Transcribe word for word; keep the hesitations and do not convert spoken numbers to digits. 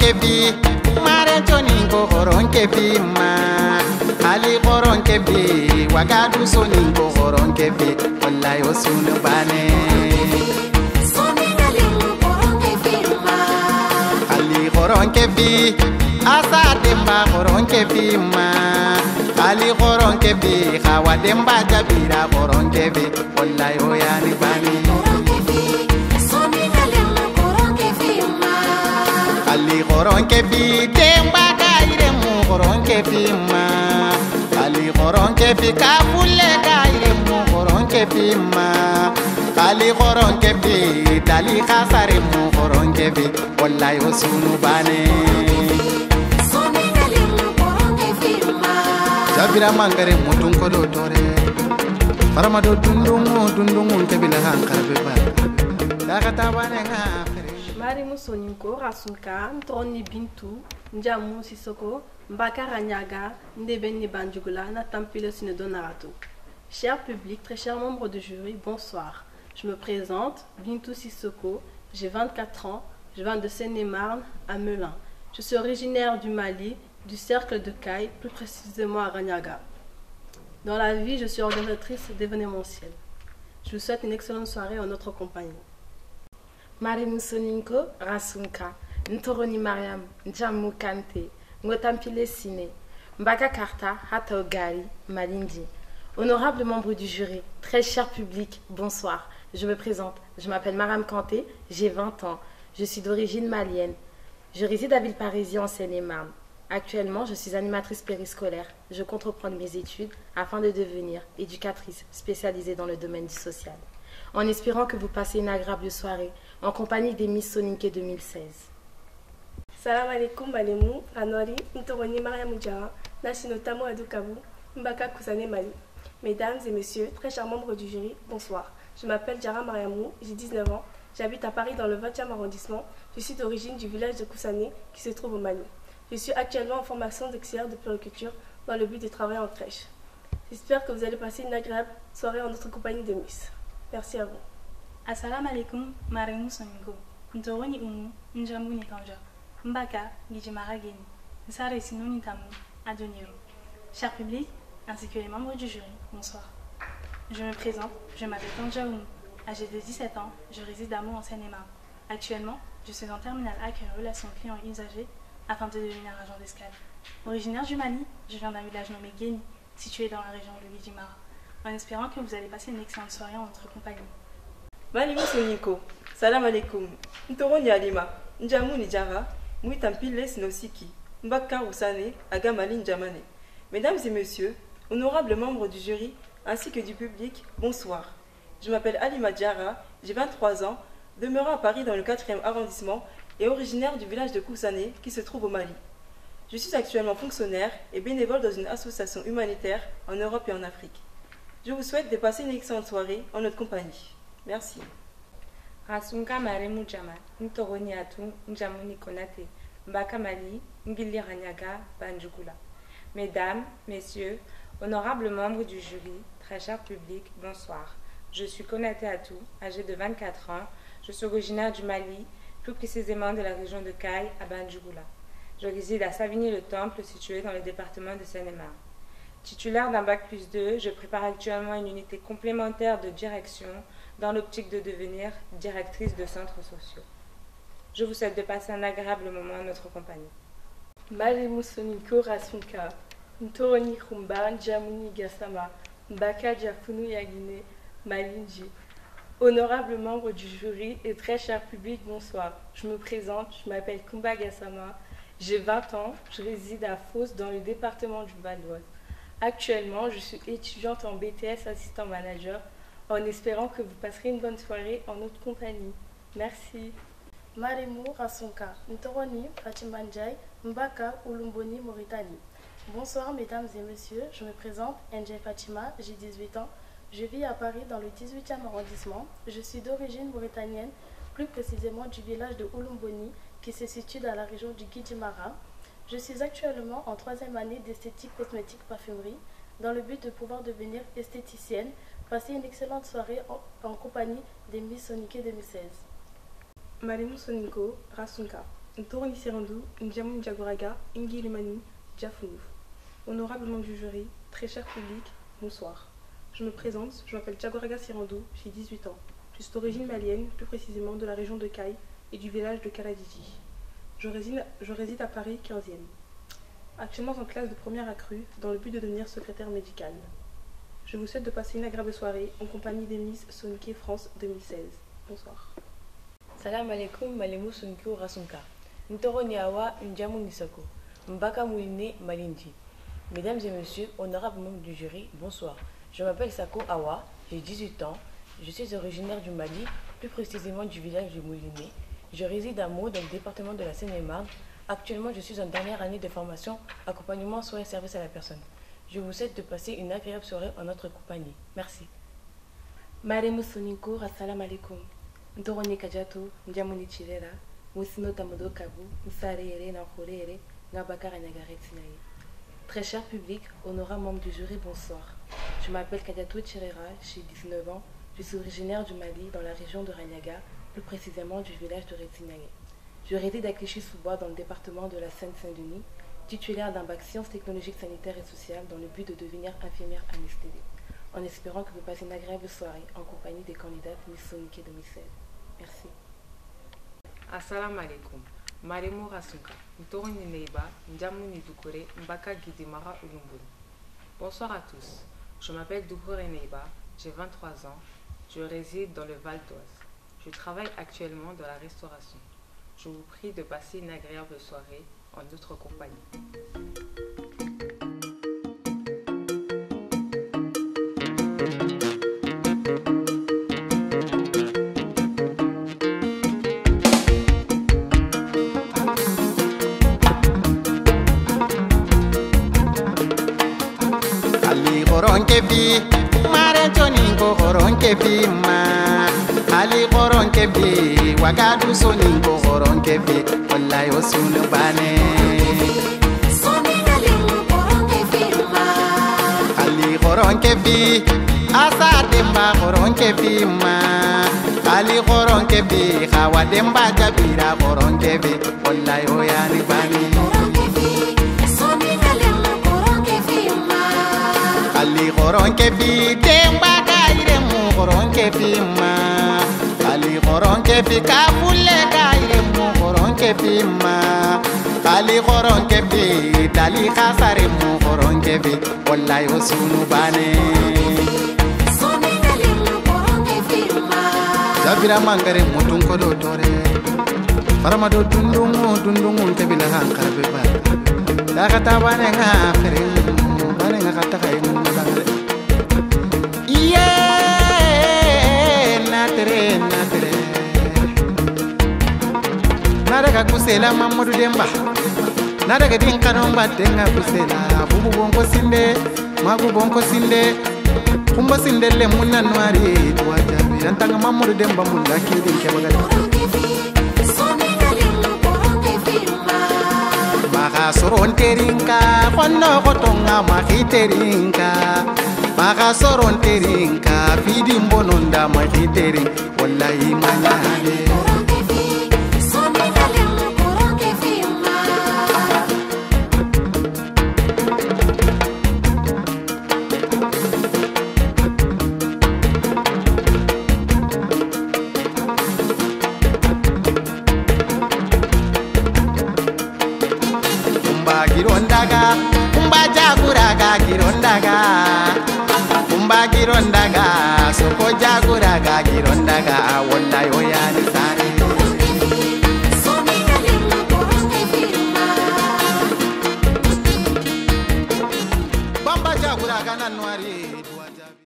kebi mare toningo horon kebi ma ali horon kebi wagadu soningo horon kebi wallahi osunu bane ali horon kebi asa demba horon kebi ma ali horon kebi hawa demba jabira horon kebi wallahi oyani bane ali horon kebi demba kaire mu horon kebi ma ali horon kebi kabule kaire mu horon kebi ma ali horon kebi dali khasare mu horon kebi wallahi osunu bane jabira mangare mutun ko do tore farama do dundungu dundungu kebi la hankarbe ba da kata bane nga Marimu Soninko Rasunka Ntroni Bintu Njamu Sissoko Mbakara Nyaga Ndebeni Banjugula Natampile Sinedonarato. Cher public, très chers membres du jury, bonsoir. Je me présente, Bintu Sissoko, j'ai vingt-quatre ans, je viens de Seine-et-Marne à Melun. Je suis originaire du Mali, du cercle de Caille, plus précisément à Ranyaga. Dans la vie, je suis organisatrice d'événementiels. Je vous souhaite une excellente soirée en notre compagnie. Marimu Soninko Rasunka Ntoroni Mariam Njamu Kante Ngotampile Sine Mbaka Karta Hata Ogari Malindi. Honorable membre du jury, très cher public, bonsoir. Je me présente, je m'appelle Mariam Kanté, j'ai vingt ans. Je suis d'origine malienne. Je réside à Villeparisis en Seine-et-Marne. Actuellement, je suis animatrice périscolaire. Je compte reprendre mes études afin de devenir éducatrice spécialisée dans le domaine du social. En espérant que vous passez une agréable soirée en compagnie des Miss Soninke deux mille seize. Salam alaikum Balemu, Anori, Ntoroni Mariam Djara, Nashinotamo Adukabu, Mbaka Kousane Mali. Mesdames et messieurs, très chers membres du jury, bonsoir. Je m'appelle Djara Mariamou, j'ai dix-neuf ans, j'habite à Paris dans le vingtième arrondissement. Je suis d'origine du village de Koussané qui se trouve au Mali. Je suis actuellement en formation d'auxiliaire de puériculture dans le but de travailler en crèche. J'espère que vous allez passer une agréable soirée en notre compagnie de Miss. Merci à vous. Assalamu alaikum, Marimu Soninko. Ntoroni Umu, Njambu Nikanja, Mbaka, Gijimara Geni, Nsare Sinoni Tamu, Adoniru. Cher public, ainsi que les membres du jury, bonsoir. Je me présente, je m'appelle Tanja Umu. Âgée de dix-sept ans, je réside à Meaux en Seine-et-Marne. Actuellement, je suis en terminale accueil et relations clients-usagers afin de devenir agent d'escale. Originaire du Mali, je viens d'un village nommé Geni, situé dans la région de Gijimara, en espérant que vous allez passer une excellente soirée en notre compagnie. Marimu Soninko, salam alaikum. Ntoroni Alima, Njamu Nijara, Muitampile Sinosiki, Mbaka Roussane, Agamali Njamane. Mesdames et messieurs, honorables membres du jury ainsi que du public, bonsoir. Je m'appelle Alima Djara, j'ai vingt-trois ans, demeurant à Paris dans le quatrième arrondissement et originaire du village de Koussané qui se trouve au Mali. Je suis actuellement fonctionnaire et bénévole dans une association humanitaire en Europe et en Afrique. Je vous souhaite de passer une excellente soirée en notre compagnie. Merci. Rasunka Marimu Djama Ntoroni Atu Njamuni Konate Mbaka Mali Ngili Ranyaga Banjugula. Mesdames, messieurs, honorables membres du jury, très cher public, bonsoir. Je suis Konaté Atou, âgée de vingt-quatre ans. Je suis originaire du Mali, plus précisément de la région de Caille à Banjugula. Je réside à Savigny-le-Temple, situé dans le département de Seine-et-Marne. Titulaire d'un bac plus deux, je prépare actuellement une unité complémentaire de direction dans l'optique de devenir directrice de centres sociaux. Je vous souhaite de passer un agréable moment en notre compagnie. Marimu Soninko Rasunka Ntoroni Khumba Njamuni Gassama Mbaka Djafunu Yagine Malinji. Honorable membre du jury et très cher public, bonsoir. Je me présente, je m'appelle Kumba Gassama, j'ai vingt ans, je réside à Fos dans le département du Val-d'Oise. Actuellement, je suis étudiante en B T S assistant manager en espérant que vous passerez une bonne soirée en notre compagnie. Merci. Marimu Rasunka Ntoroni Fatimbanjai Mbaka Ulumboni Mauritanie. Bonsoir mesdames et messieurs, je me présente Njai Fatima, j'ai dix-huit ans. Je vis à Paris dans le dix-huitième arrondissement. Je suis d'origine mauritanienne, plus précisément du village de Ulumboni qui se situe dans la région du Gidjimara. Je suis actuellement en troisième année d'esthétique cosmétique parfumerie dans le but de pouvoir devenir esthéticienne, passer une excellente soirée en, en compagnie des Miss Soninke deux mille seize. Marimu Soninko Rasunka Ntoroni Sirandou, Ndjamoun Djagoraga, Ingi Limani, Djafounouf. Honorable membre du jury, très cher public, bonsoir. Je me présente, je m'appelle Djagoraga Sirandou, j'ai dix-huit ans. Je suis d'origine malienne, plus précisément de la région de Caille et du village de Kaladiji. Je réside, je réside à Paris quinzième. Actuellement en classe de première accrue, dans le but de devenir secrétaire médicale. Je vous souhaite de passer une agréable soirée en compagnie des Miss Soniké France deux mille seize. Bonsoir. Salam alaikum, Malemou Soniko Rasunka. Ntoroni Awa, Ndjamou Nisako. Mbaka Mouline Malindi. Mesdames et messieurs, honorables membres du jury, bonsoir. Je m'appelle Sako Awa, j'ai dix-huit ans. Je suis originaire du Mali, plus précisément du village de Mouliné. Je réside à Meaux, dans le département de la Seine-et-Marne. Actuellement, je suis en dernière année de formation, accompagnement, soins et services à la personne. Je vous souhaite de passer une agréable soirée en notre compagnie. Merci. Maremu Soniko, assalamu alaikum. Ntoroni Kajato, Ndjamuni Chilera, Moussino Tamodo Kabu, Nsarere Nankolere, Ngabakara Nagaretinaye. Très cher public, honorable membre du jury, bonsoir. Je m'appelle Kajato Chirera, j'ai dix-neuf ans. Je suis originaire du Mali, dans la région de Ranyaga, plus précisément du village de Retinaye. Je réside à Clichy-sous-Bois, dans le département de la Seine-Saint-Denis, titulaire d'un bac sciences technologiques sanitaires et sociales dans le but de devenir infirmière anesthésiste, en espérant que vous passez une agréable soirée en compagnie des candidates Miss Soniké deux mille seize. Merci. Assalamu alaikum. Maremu Rasunka. Ntoroni Neiba, Ndjamouni Doukouré, Mbaka Gidimara Ulumbuni. Bonsoir à tous. Je m'appelle Doukouré Neiba, j'ai vingt-trois ans. Je réside dans le Val d'Oise. Je travaille actuellement dans la restauration. Je vous prie de passer une agréable soirée en notre compagnie. Ali Goronke bi, Mare Joningo Goronke bi ma. Ali Goronke bi, Wagadu Soningo Goronke bi, Wallahi Osunu Bane. Ali Goronke bi, Asa Demba Goronke bi ma. Ali Goronke bi, Hawa Demba Jabira Goronke bi, Wallahi Oyani Bane. Ali Goronke bi, Demba Gaire mu Goronke bi ma. Ali Goronke bi, Kabule Gaire mu Goronke bi ma. Ali Goronke bi, Dali Khasare mu Goronke bi, Wallahi Osunu Bane. Jabira mangare mutun ko do tore. Farama do dundungu dundungu tebila hankara be ba. Daga tabane nga fere bane nga kata kay mu dangale. Iye natre natre. Nadaga kusela Mamadou Demba. Nadaga dinkano mbatenga kusela bubu bonko sinde magu bonko sinde. Kumba sindele muna nwari tuwajabi Nantanga Mamadou Demba munda kiri kebagali Maka soron terinka Kono kotonga maki terinka Maka soron terinka Fidi mbononda maki terinka Wallahi manyale Girondaga, Kumba Jaguraga, Girondaga, Kumba Girondaga, Soko Jaguraga, Girondaga, Wallahi Oyani.